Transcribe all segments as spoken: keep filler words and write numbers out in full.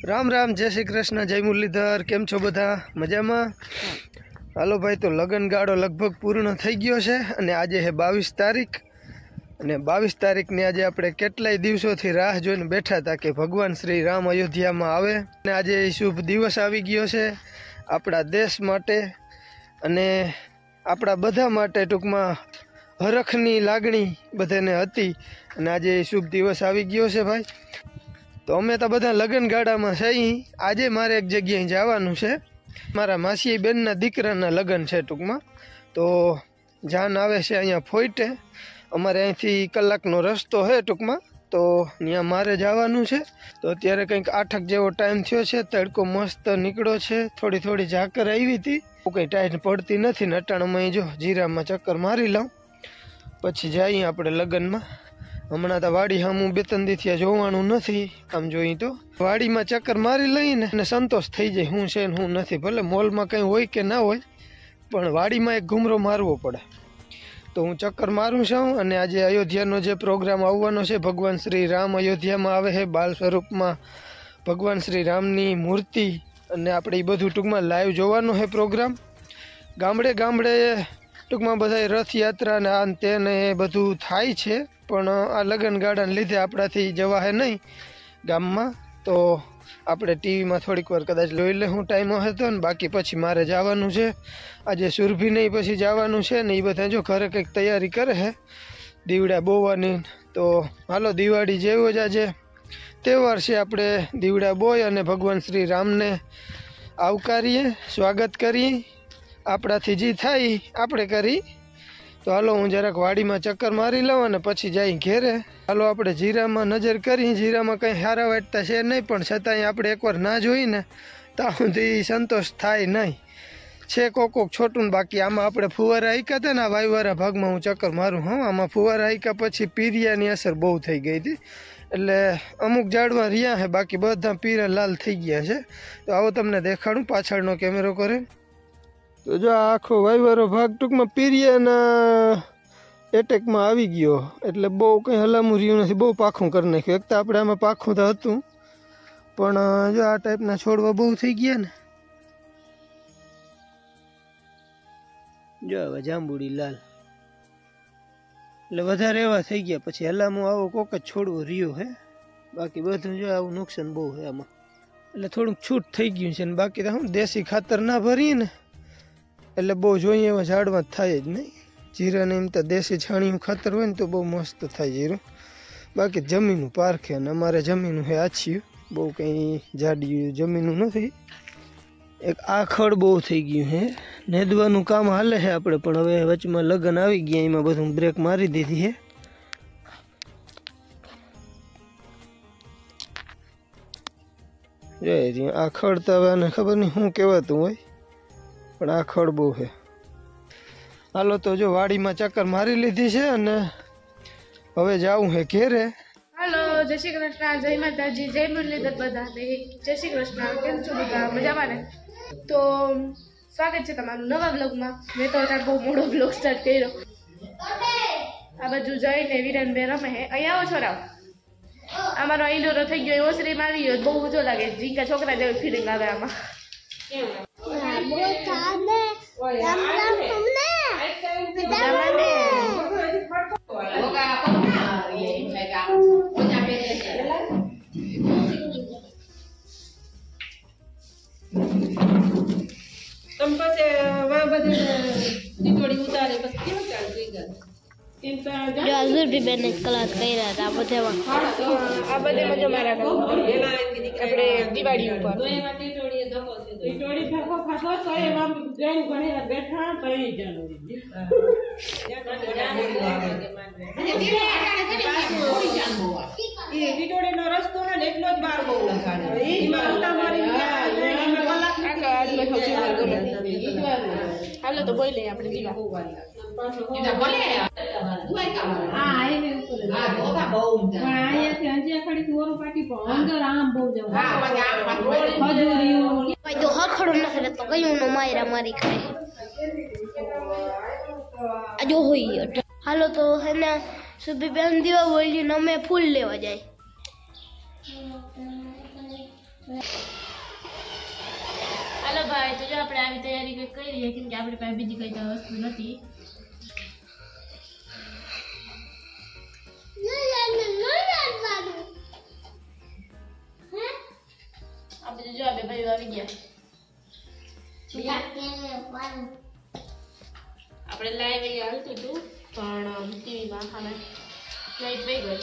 राम राम जय श्री कृष्ण जय मुरलीधर केम छो बधा मजा में। हालो भाई तो लगन गाड़ो लगभग पूर्ण थई गयो छे अने आजे है बावीस तारीख अने बावीस तारीख ने आज आपणे केटलाय दिवसोथी राह जोईने बैठा था कि भगवान श्री राम अयोध्या में आवे अने आजे शुभ दिवस आवी गयो छे आपणा देश माटे अने आपणा बधा माटे टूंकमां हरखनी लागणी बधाने हती अने आजे शुभ दिवस आवी गयो छे भाई। तो अमे तो बधा लगन गाड़ा में छई। आज मारे एक जग्याए जवानुं छे मारा मासी बेनना दीकराना लगन छे टूंकमां। तो जान आवे छे अहींया फोइटे अमारे अहींथी कलाकनो रस्तो है टूंकमां। तो त्यां मारे जवानुं छे। तो अत्यारे कंईक आठक जेवो टाइम थयो छे तड़को मस्त निकळ्यो छे थोड़ी थोड़ी झाकर आवी हती कंई टाइट पड़ती नथी ने अटाणामां जो जीरामां चक्कर मारी लऊं पछी जाईए आपणे लगनमा। हमणां तो वाड़ी हमू बे त्रण दी थया जोवानुं नथी आम जोई तो वाड़ी में चक्कर मारी लईने ने संतोष थई जाय हुं छे ने हुं नथी भले मॉल में कंई होय के ना होय पण वाड़ी में एक घूमरो मारवो पड़े। तो हूँ चक्कर मारूँ छूं अने आजे अयोध्यानो जे प्रोग्राम आववानो छे भगवान श्री राम अयोध्या में आवे है बाल स्वरूप में भगवान श्री रामनी मूर्ति अने आपणे बधुं टूंकमां लाइव जोवानो है प्रोग्राम। गामडे गामडे टूंकमां बधाय रथ यात्रा ने आ ते ने बधुं थाय छे पण आ लगन गाड़ाने लीधे आपणाथी जवा है नहीं गाम में। तो आपणे टीवी में थोड़ीक वार कदाच जोई लेहुं टाइम हशे तो ने बाकी पछी मारे जवानुं छे। आजे सुरभि ने पछी जवानुं छे ने ए बधा जो घरे कंईक तैयारी करे है दीवड़ा बोवानी। तो हालो दिवाળી जेवो ज आजे तहेवार छे आपणे दीवड़ा बोय अने भगवान श्री राम ने आवकारीए स्वागत करीए आपणाथी जी थाय आपणे करी। तो हालो हूँ जराक वाड़ी में चक्कर मारी लऊं अने पछी जाई घेरे। हालो आपणे जीरा में नजर करी जीरा में कंई सारा वाटता छे नहीं पण छतांय आपणे एकवार ना जोई ने ત્યાં સુધી संतोष थाय नहीं छे कोक कोक छोटું बाकी आमां आपणे फुवारा आयका था ने आ वायवारा भागमां हूँ चक्कर मारूँ हाँ आमां फुवारा आयका पछी पीरियानी असर बहु थई गई थी एटले अमुक झाड़वा रह्या है बाकी बधा पीरा लाल थई गया छे। तो आवो तमने देखाडું पाछळनो केमेरो करे। तो जो आखो वायवारो भाग टूंकमां पीरियाना एटेक में आवी गयो एटले बहु कंई हलामું रह्युं नथी बहु पाखुं कर नाख्युं। एक तो आपणे आमां पाखुं तो हतुं पण जो आ टाइपना छोड़वा बहु थई गया ने जो हवे जांबुड़ी लाल એટલે વધારે એવા થઈ ગયા પછી હલામું આવો કોક જ છોડવો રહ્યો હે બાકી બધું જો આવું નુકસાન બહુ હે આમાં એટલે થોડુંક છૂટ થઈ ગયું છે ને બાકી તો હું દેશી ખાતર ના ભરીએ ને એટલે બહુ જોઈએ એવા ઝાડવા થાય જ નહીં। જીરાને એમ તો દેશી છાણિયું ખાતર હોય ને તો બહુ મસ્ત થાય જીરું બાકી જમીનું પારખે અને અમારે જમીનું હે આછિયું બહુ કંઈ જાડી જમીનું નથી। एक आखड़ बहु थई गयुं है नेदवानुं काम हाले है आपणे पण हवे वचमां लगन आवी गया एमां बधुं ब्रेक मारी दीधी है। जो आखड़ तो हवे आने खबर नहीं शुं कहेवातुं होय पण आखड़ बहु है। हालो तो जो वाड़ी में चक्कर मारी लीधी छे अने हवे जावुं है घेरे। हेलो जय श्री कृष्ण जय माताजी जय मुरलीधर बधा जय श्री कृष्ण केम छो बधा मजामां ने। तो स्वागत है तमारुं नवा ब्लॉग में। मैं तो अत्यारे बहुत मोटो ब्लॉग स्टार्ट कर्यो। आ बाजू जईने वीरेन बे रमे है अहीं आवो छोराओ आमारो ईंडोरो थई गयो ओसरी मारी गयो बहु ऊंचो लागे जीका छोकरा जेवी फीलिंग आवे आमां। तम पासे वा बधे टीटोड़ी उतारे बस केव चाल गई गल जो अजूर भी मैंने क्लास કર્યા હતા બધામાં आ बधे मजा मारा एना આપણે દિવાળી ઉપર तो एमा टीटोड़ी धक्को से टीटोड़ी धक्को खातो तो एमा जैन गणेला बैठा तो ही जानो या माने जानो के माने धीरे आटाने कने कोई जानो ई टीटोड़ी नो रस्तो ने એટલો જ બાર બહુ લગાડે ઈ માતા મારી એમાં કલાક કાકા આજ મે ખોજી માર ગમે હાલો તો બોઈ લે આપણે દીવા ઈડા બોલે દુઆઈ કામ હા આઈને ઉપર હા બોબા બહુ ઊંચા પણ આયાથી અંજિયા ખડી તોરો પાટી પણ અંદર આમ બહુ જવું હા પછી આમ ખજૂરીઓ ભાઈ તો હખડો નથી રહેતો કયું નો માયરા મારી ખાય આ જો હોય હાલો તો હે ને સુબી બેન દીવા બોલી ને અમે ફૂલ લેવા જાય। આપણે આવી તૈયારી કંઈક કરી કેમ કે આપણી પાસે બીજી કઈ વસ્તુ નથી. આપણે જો બે ભાઈઓ આવી ગયા. આપણે લાઈવ અહીંયા હાલતું હતું પણ ટીવીમાં સામે લાઈટ વહી ગઈ.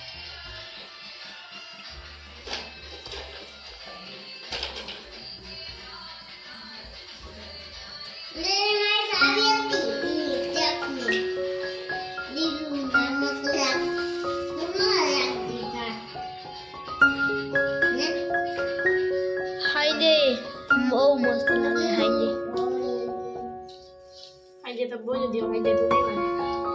બહુ મસ્ત લાગે હાઈડે. હાઈડે તો બોલ દો, હાઈડે તો નહીં મને.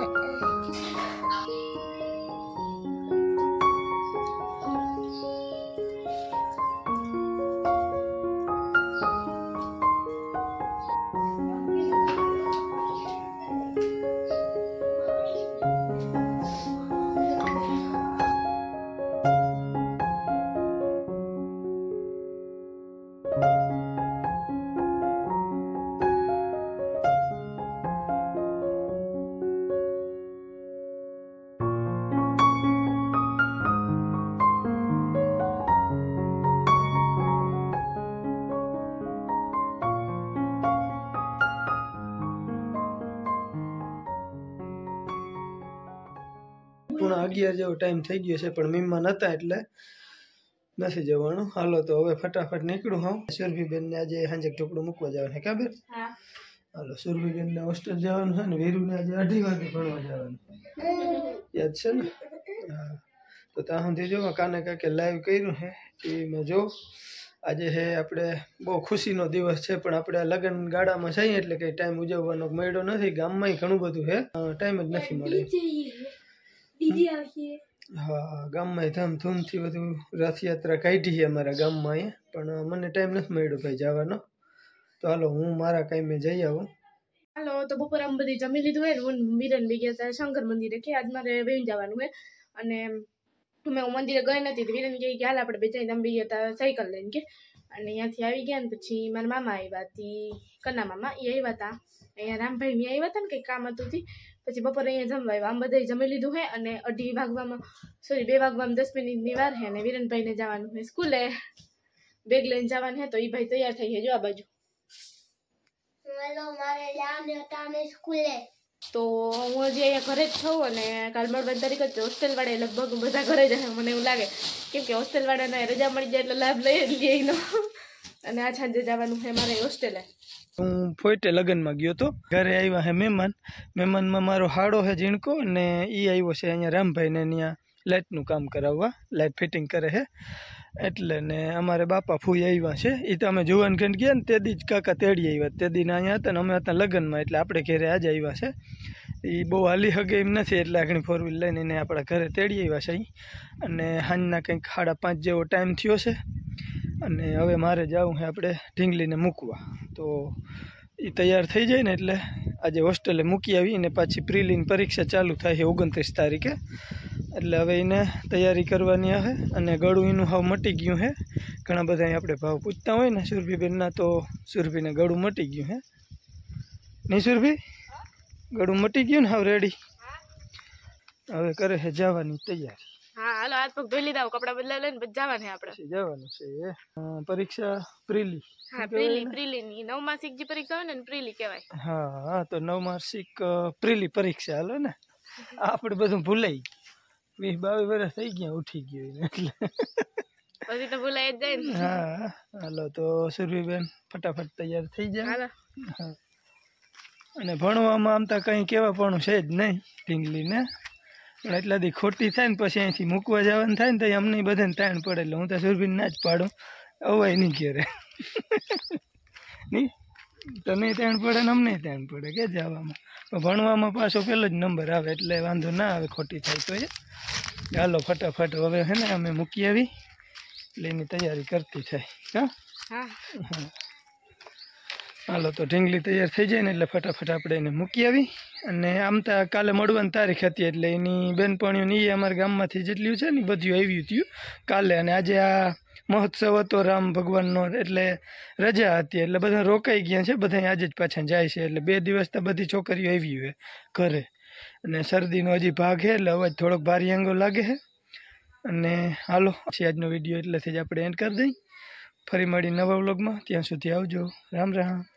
પૂણા અગિયાર જેવો ટાઈમ થઈ ગયો છે પણ મહેમાન હતા એટલે નથી જવાનું. હાલો તો હવે ફટાફટ નીકળું. હા, સુરભીબેનને આજે સાંજે ટુકડું મૂકવા જવાનું છે. ક્યાં બેન? હા, હાલો, સુરભીબેનને હોસ્ટેલ જવાનું છે ને વીરુને આજે અઢી વાગે ભણવા જવાનું. યાદ છે ને? હા, તો ત્યાં સુધી જો કાને કાકે લાઈવ કર્યું છે ટીવીમાં જો. આજે છે આપણે બહુ ખુશીનો દિવસ છે પણ આપણે લગ્ન ગાળામાં જઈએ એટલે કંઈ ટાઈમ ઉજવવાનો મળ્યો નથી. ગામમાંય ઘણું બધું છે, ટાઈમ જ નથી મળે. હા, ગામમાં ધામધૂમથી બધું રથયાત્રા કાઢી છે અમારા ગામમાં અહીંયા, પણ મને ટાઈમ નથી મળ્યો ભાઈ જવાનો. તો હાલો હું મારા કાંઈ જઈ આવું. હાલો તો બપોરે આમ બધી જમી લીધું હોય ને હું મિરન બી ગયા હતા શંકર મંદિરે કે આજ મારે વહી જવાનું હોય અને મેં હું મંદિરે ગઈ નથી. વિરન કહે કે હાલ આપણે બે જઈને અમે ગયા હતા સાયકલ લઈને કે અને અહીંયાથી આવી ગયા ને પછી મારા મામા આવ્યા હતી, કના મામા એ આવ્યા હતા અહીંયા રામભાઈ મેં આવ્યા હતા ને કંઈક કામ હતું પછી બપોરે અહીંયા જમવા આવ્યા. આમ બધા જમી લીધું હોય અને અઢી વાગવામાં સોરી બે વાગવામાં દસ મિનિટની વાર છે અને વિરનભાઈને જવાનું હોય સ્કૂલે, બેગ લઈને જવાનું છે તો એ ભાઈ તૈયાર થઈ છે જો આ બાજુ. તો હું હજી અહીંયા ઘરે જ છું અને કાલ મળવાની તારીખ જ હોસ્ટેલ વાળા લગભગ બધા ઘરે જ હશે મને એવું લાગે કેમ કે હોસ્ટેલ વાળાને રજા મળી જાય એટલે લાભ લઈ જ લઈએ એનો અને આ સાંજે જવાનું છે મારે હોસ્ટેલે. હું ફોઈટે લગ્નમાં ગયો હતો, ઘરે આવ્યા છે મહેમાન. મહેમાનમાં મારો હાડો છે ઝીણકો અને એ આવ્યો છે અહીંયા રામભાઈને ત્યાં લાઇટનું કામ કરાવવા, લાઇટ ફિટિંગ કરે છે એટલે. ને અમારે બાપા ફૂઈ આવ્યા છે એ તો અમે જુવાનખંડ ગયા ને તે દી જ કાકા તેડી આવ્યા, તે દીના અહીંયા હતા ને અમે હતા લગ્નમાં એટલે આપણે ઘરે આજે આવ્યા છે. એ બહુ હાલી હગે એમ નથી એટલે આગળ ફોર વ્હીલ લઈને એને આપણા ઘરે તેડી આવ્યા છે અહીં. અને સાંજના કંઈક સાડા પાંચ જેવો ટાઈમ થયો છે અને હવે મારે જવું છે આપણે ઢીંગલીને મૂકવા. તો એ તૈયાર થઈ જાય ને એટલે આજે હોસ્ટેલે મૂકી આવી ને પાછી પ્રિલિની પરીક્ષા ચાલુ થાય છે ઓગણત્રીસ તારીખે એટલે હવે એને તૈયારી કરવાની આવે. અને ગળું એનું હાવ મટી ગયું છે. ઘણા બધા આપણે ભાવ પૂછતા હોય ને સુરભીબેનના તો સુરભીને ગળું મટી ગયું છે નહીં સુરભી? ગળું મટી ગયું ને હાવ રેડી. હવે કરે છે જવાની તૈયારી. હા હાલો હાથ પગ ધોઈ લીધા કપડા બદલા લઈને પછી જવાનું આપણે જવાનું છે પરીક્ષા પ્રિલી. હા પ્રિલી પ્રિલી ની નવ માસિક જે પરીક્ષા હોય ને પ્રિલી કહેવાય. હા હા તો નવ માસિક પ્રિલી પરીક્ષા હાલો ને આપણે બધું ભૂલાઈ વીસ બાવીસ વર્ષ થઈ ગયા ઉઠી ગયું એટલે પછી તો ભૂલાઈ જ જાય ને. હા હાલો તો સુરભીબેન ફટાફટ તૈયાર થઈ જાય. અને ભણવામાં આમ તો કંઈ કહેવાપણું છે જ નહીં ઢીંગલીને પણ એટલા દી ખોટી થાય ને પછી અહીંથી મૂકવા જવાનું થાય ને તો અમને બધાને તાણ પડે એટલે હું તો સુરભીને ના જ પાડું અવાય નહીં ઘેરે નહીં તો નહીં તાણ પડે ને અમને તાણ પડે કે જવામાં. પણ ભણવામાં પાછો પહેલો જ નંબર આવે એટલે વાંધો ના આવે ખોટી થાય તો એ. હાલો ફટાફટ હવે છે ને અમે મૂકી આવી એટલે એની તૈયારી કરતી થાય. હા હા હા હાલો તો ઢીંગલી તૈયાર થઈ જાય ને એટલે ફટાફટ આપણે એને મૂકી આવી અને આમ તો કાલે મળવાની તારીખ હતી એટલે એની બેનપણીઓ ને એ અમારા ગામમાંથી જેટલું છે ને બધું આવ્યું હતું કાલે. અને આજે આ મહોત્સવ હતો રામ ભગવાનનો એટલે રજા હતી એટલે બધા રોકાઈ ગયા છે, બધા આજે જ પાછા જાય છે એટલે બે દિવસ તો બધી છોકરીઓ આવી હોય ઘરે. અને શરદીનો હજી ભાગ છે એટલે અવાજ થોડોક ભારી અંગો લાગે છે. અને હાલો પછી આજનો વિડીયો એટલેથી જ આપણે એન્ડ કરી દઈ. ફરી મળી નવા વ્લોગમાં, ત્યાં સુધી આવજો. રામ રામ.